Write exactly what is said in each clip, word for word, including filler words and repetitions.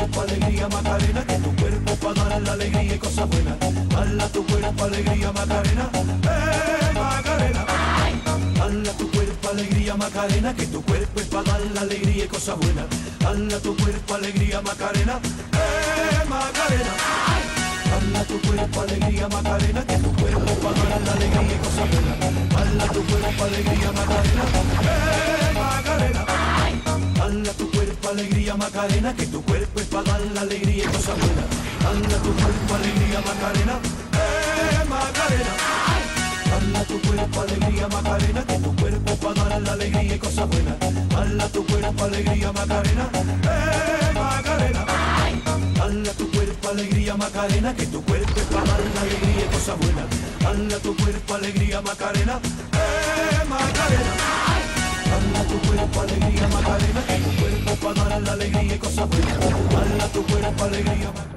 cuerpo alegría Macarena, que tu cuerpo para dar la alegría y cosas buenas. Dale a tu cuerpo alegría Macarena, eh Macarena. Dale a tu cuerpo alegría Macarena, que tu cuerpo es para dar la alegría y cosas buenas. Dale a tu cuerpo alegría Macarena, eh Macarena. Dale a tu cuerpo alegría Macarena, que tu cuerpo para dar la alegría y cosas buenas. Dale a tu cuerpo alegría Macarena, eh Macarena. Dale a tu cuerpo alegría Macarena, que tu cuerpo es para dar la alegría y cosas buenas. Dale a tu cuerpo alegría Macarena, eh Macarena. Dale a tu cuerpo alegría Macarena, que tu cuerpo para dar la alegría y cosas buenas. Dale a tu cuerpo alegría Macarena, eh Macarena. Dale a tu cuerpo alegría Macarena, que tu cuerpo es para dar la alegría y cosas buenas. Dale a tu cuerpo alegría Macarena, eh Macarena. Dale a tu cuerpo alegría Macarena, que tu cuerpo para dar la alegría y cosas buenas. Dale a tu cuerpo alegría Macarena.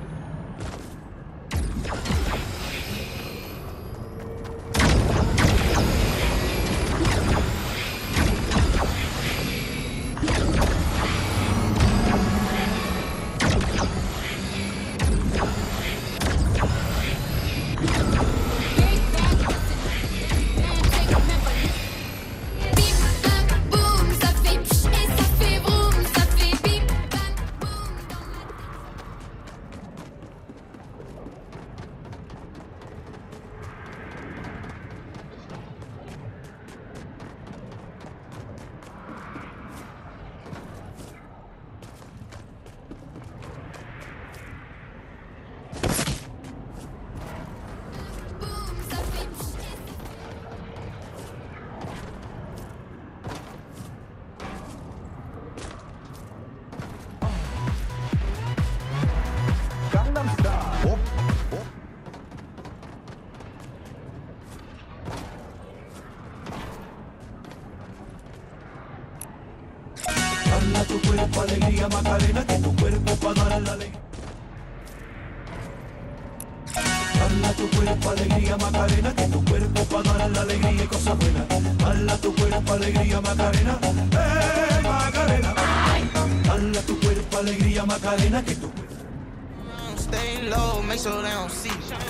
Dale a tu cuerpo alegría Macarena, que tu cuerpo para dar la alegría. Dale a tu cuerpo alegría Macarena, que tu cuerpo para dar la alegría y cosas buenas. Dale a tu cuerpo alegría Macarena, eh Macarena. Dale a tu cuerpo alegría Macarena, que tu cuerpo. Stay low, make sure they don't see.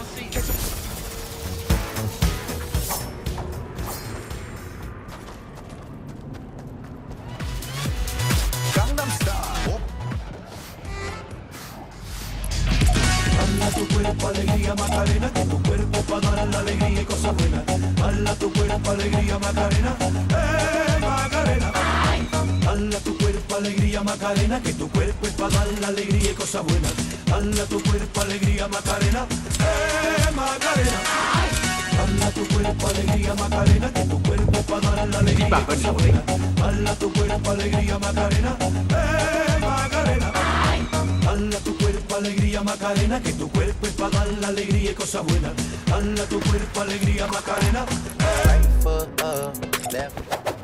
Dale a tu cuerpo alegría Macarena, que tu cuerpo para dar la alegría y cosas buenas. Dale a tu cuerpo alegría Macarena, eh Macarena. Dale a tu cuerpo alegría Macarena, que tu cuerpo es para dar la alegría y cosas buenas. Dale a tu cuerpo alegría Macarena, eh Macarena. Dale a tu cuerpo alegría Macarena, que tu cuerpo para dar la alegría y cosas buenas. Dale a tu cuerpo alegría Macarena, eh Macarena. Dale a tu cuerpo alegría Macarena, que tu cuerpo es para dar la alegría y cosas buenas. Dale a tu cuerpo alegría Macarena, eh. Right foot up, left.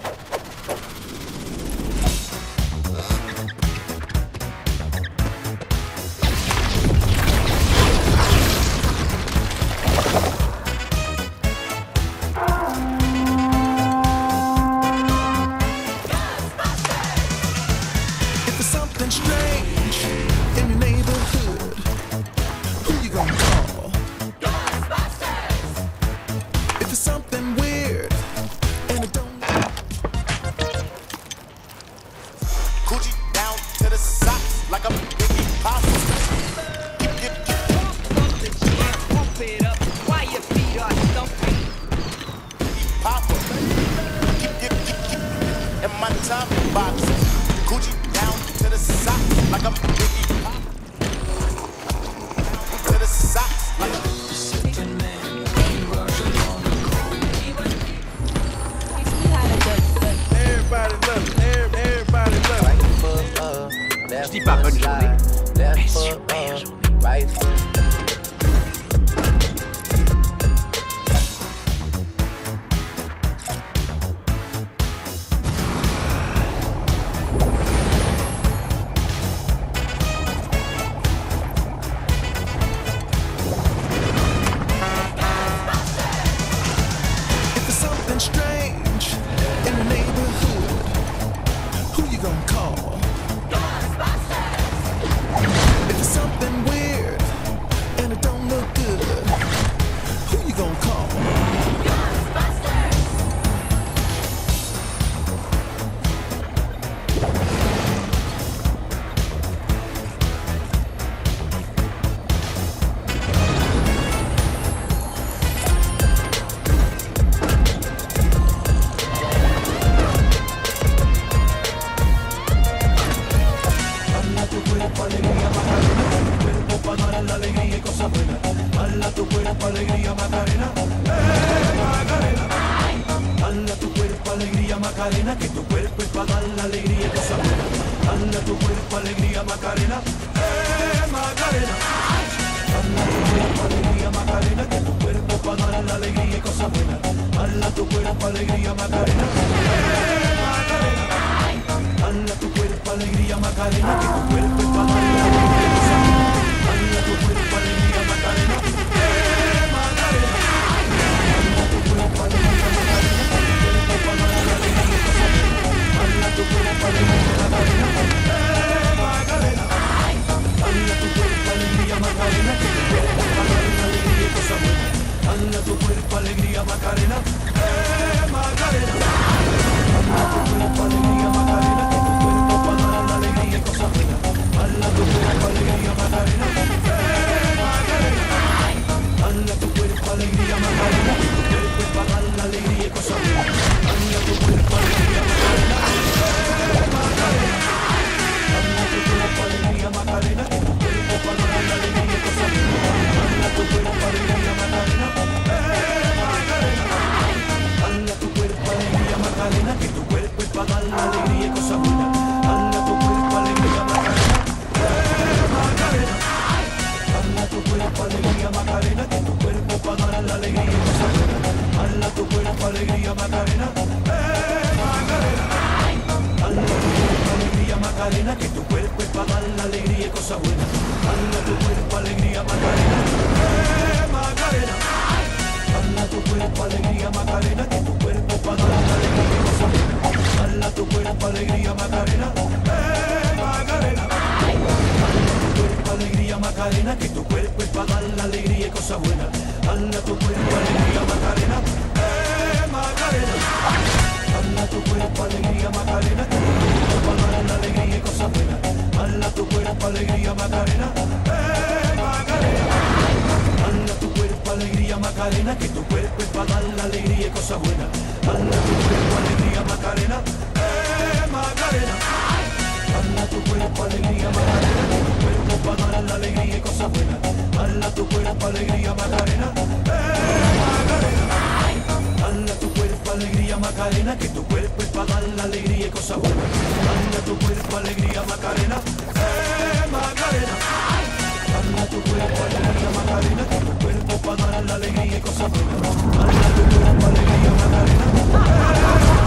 Je dis pas bonne journée, mais super journée. Who you gonna call? Ghostbusters! cuerpo es para dar la alegría y cosas buenas. Dale a tu cuerpo alegría Macarena, eh Macarena. Dale a tu cuerpo alegría Macarena, que tu cuerpo es para dar la alegría y cosas buenas. Dale a tu cuerpo alegría Macarena, eh Macarena. Dale a tu cuerpo alegría Macarena, que tu cuerpo es para dar la alegría y cosas buenas. Dale a tu cuerpo alegría Macarena, eh Macarena. Dale a tu cuerpo alegría Macarena, que tu cuerpo es para dar la alegría y cosas buenas. Dale a tu cuerpo alegría Macarena, eh Macarena. Dale a tu cuerpo alegría Macarena, que tu cuerpo es para dar la alegría y cosas buenas. Dale a tu cuerpo alegría Macarena, eh Macarena. Dale a tu cuerpo alegría Macarena, que tu cuerpo es para dar la alegría y cosas buenas. Dale a tu cuerpo alegría Macarena, eh Macarena. Dale a tu cuerpo alegría Macarena, que tu cuerpo es para dar la alegría y cosas buenas. Dale a tu cuerpo alegría Macarena, eh Macarena. Dale a tu cuerpo alegría Macarena, que tu cuerpo es para dar la alegría y cosas buenas. Dale a tu cuerpo alegría Macarena, eh Macarena. Dale a tu cuerpo alegría Macarena, que tu cuerpo es para dar la alegría y cosas buenas. Dale a tu cuerpo alegría Macarena, eh Macarena. Dale a tu cuerpo alegría Macarena, que tu cuerpo es para dar la alegría y cosas buenas. Dale a tu cuerpo alegría Macarena, eh Macarena. Dale a tu cuerpo alegría Macarena, que tu cuerpo es para dar la alegría y cosas buenas. Dale a tu cuerpo alegría Macarena, eh Macarena. Dale a tu cuerpo alegría Macarena, que tu cuerpo es para dar la alegría y cosas buenas. Dale a tu cuerpo alegría Macarena, eh Macarena. Dale a tu cuerpo alegría Macarena, que tu cuerpo es para dar la alegría y cosas buenas. Dale a tu cuerpo alegría Macarena, eh Macarena. Dale a tu cuerpo alegría Macarena, que tu cuerpo es para dar la alegría y cosas buenas. Dale a tu cuerpo alegría Macarena, eh Macarena. Dale a tu cuerpo alegría Macarena, que tu cuerpo es para dar la alegría y cosas buenas. Dale a tu cuerpo alegría Macarena, eh Macarena. Dale a tu cuerpo alegría Macarena, que tu cuerpo es para dar la alegría y cosas buenas. Dale a tu cuerpo alegría Macarena, eh Macarena. Dale a tu cuerpo alegría Macarena, que tu cuerpo es para dar la alegría y cosas buenas. Dale a tu cuerpo alegría Macarena, eh Macarena. Dale a tu cuerpo alegría Macarena, que tu cuerpo es para dar la alegría y cosas buenas. Dale a tu cuerpo alegría Macarena, eh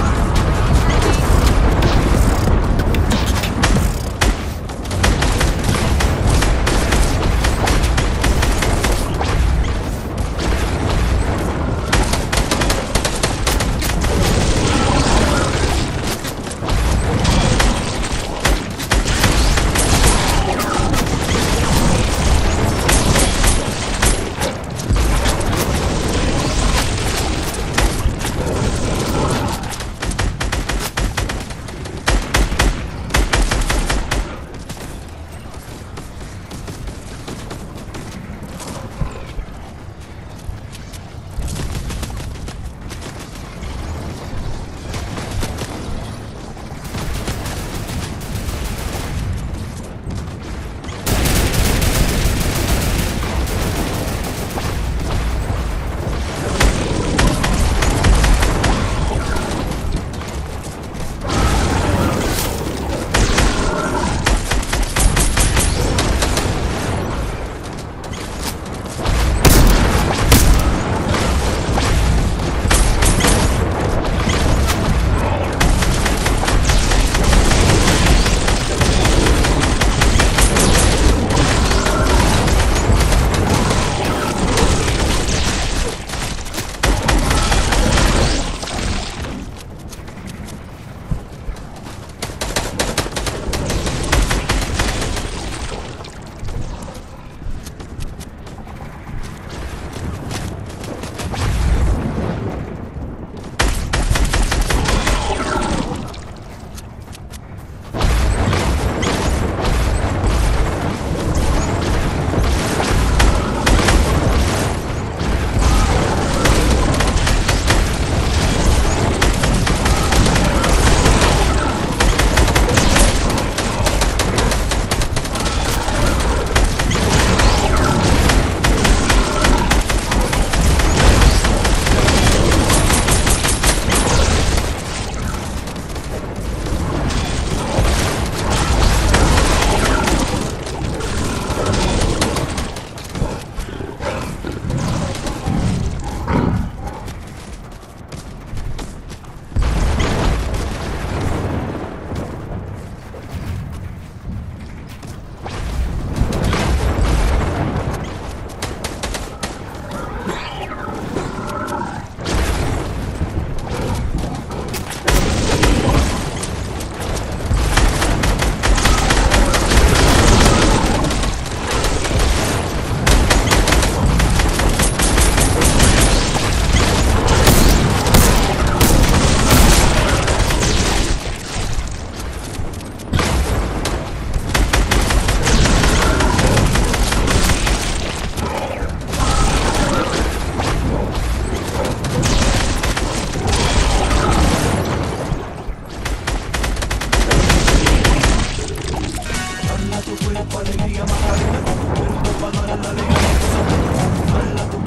tu cuerpo alegría Macarena, que tu cuerpo para dar la alegría y cosas buenas. Dale tu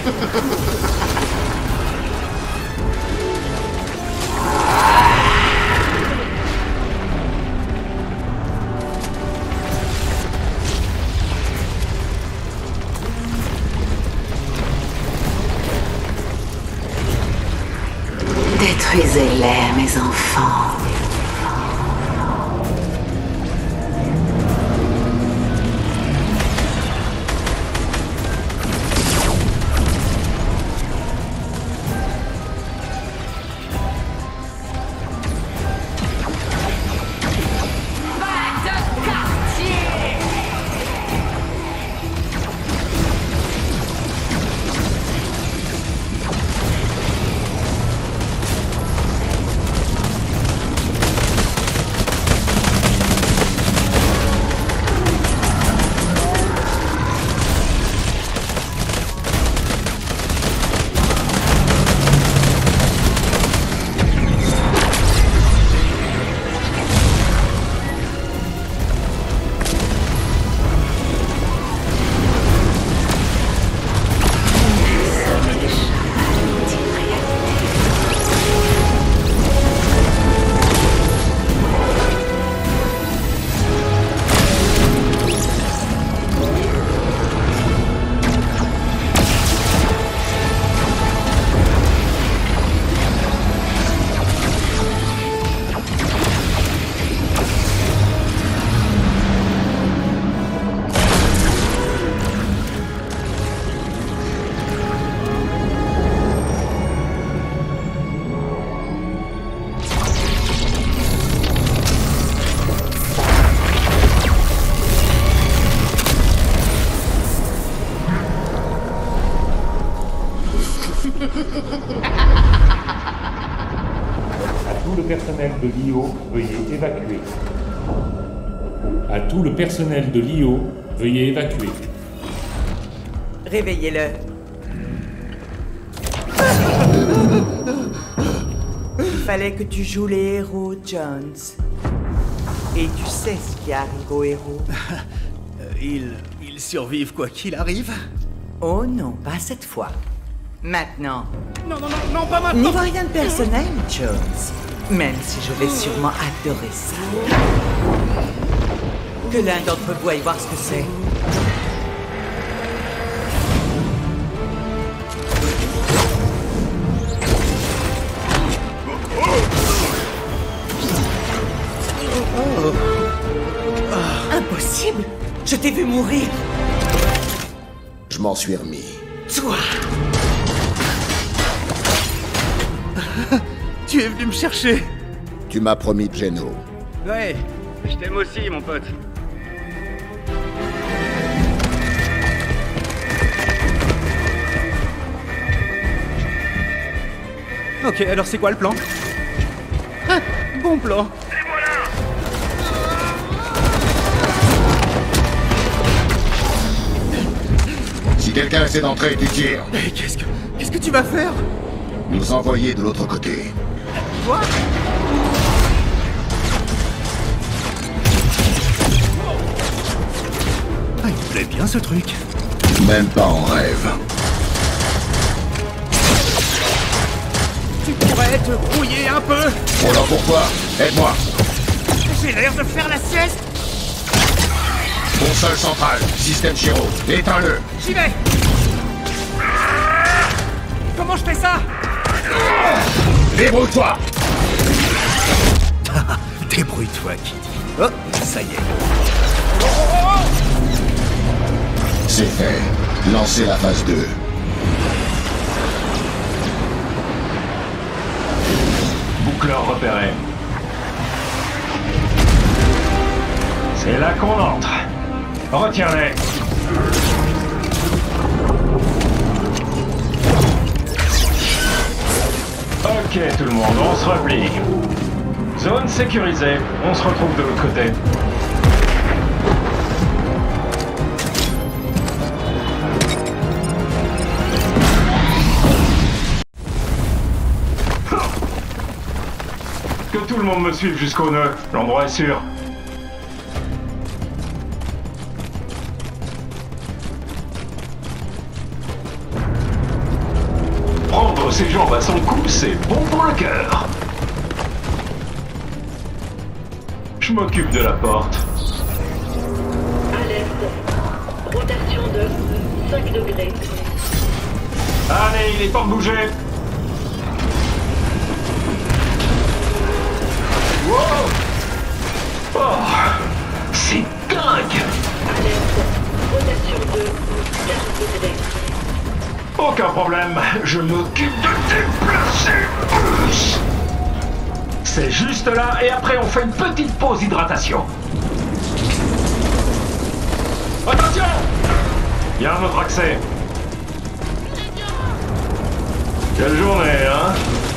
Détruisez-les, mes enfants. À tout le personnel de l'I O, veuillez évacuer. À tout le personnel de l'I O, veuillez évacuer. Réveillez-le. Il fallait que tu joues les héros, Jones. Et tu sais ce qui arrive aux héros. Ils... ils survivent quoi qu'il arrive? Oh non, pas cette fois. Maintenant. Non, non, non, non, pas maintenant! N'y vois rien de personnel, Jones. Même si je vais sûrement adorer ça. Que l'un d'entre vous aille voir ce que c'est. Impossible! Je t'ai vu mourir! Je m'en suis remis. Toi! Tu es venu me chercher! Tu m'as promis Geno. Ouais, je t'aime aussi, mon pote. Ok, alors c'est quoi le plan? Ah, bon plan. Si quelqu'un essaie d'entrer, tu tires. Mais qu'est-ce que... qu'est-ce que tu vas faire? Nous envoyer de l'autre côté. Quoi? Ah, il me plaît bien ce truc. Même pas en rêve. Tu pourrais te brouiller un peu? Oh non, pourquoi? Aide-moi. J'ai l'air de faire la sieste. Console centrale, système Chiro, éteins-le. J'y vais. Comment je fais ça? Débrouille-toi. Débrouille-toi, Kitty. Oh, ça y est. C'est fait. Lancez la phase deux. Boucleur repéré. C'est là qu'on entre. Retiens-les. Ok tout le monde, on se replie. Zone sécurisée, on se retrouve de l'autre côté. Que tout le monde me suive jusqu'au nœud, l'endroit est sûr. ses jambes à son cou, c'est bon pour le cœur. Je m'occupe de la porte. Alerte. Rotation de cinq degrés. Allez, il est temps de bouger. Wow. Oh, c'est dingue. Alerte. Rotation de quinze degrés. Aucun problème, je m'occupe de déplacer plus. C'est juste là, et après on fait une petite pause hydratation. Attention! Il y a un autre accès. Quelle journée, hein?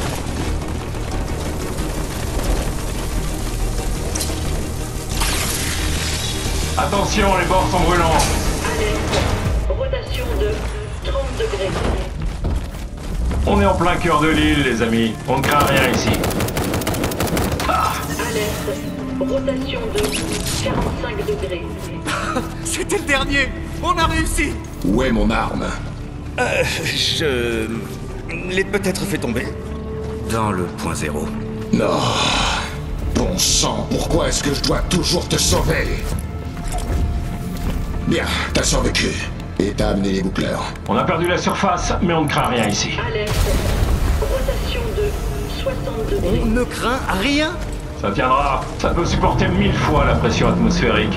Attention, les bords sont brûlants. Alerte. Rotation de trente degrés. On est en plein cœur de l'île, les amis. On ne craint rien ici. Ah. Alerte. Rotation de quarante-cinq degrés. C'était le dernier. On a réussi. Où est mon arme? Euh, je... l'ai peut-être fait tomber. Dans le point zéro. Non. Bon sang, pourquoi est-ce que je dois toujours te sauver? Bien, t'as survécu. Et t'as amené les boucleurs. On a perdu la surface, mais on ne craint rien ici. Alerte. Rotation de soixante degrés. On ne craint rien. Ça tiendra. Ça peut supporter mille fois la pression atmosphérique.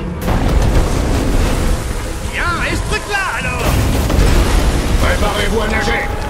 Bien, et ce truc-là, alors? Préparez-vous à nager.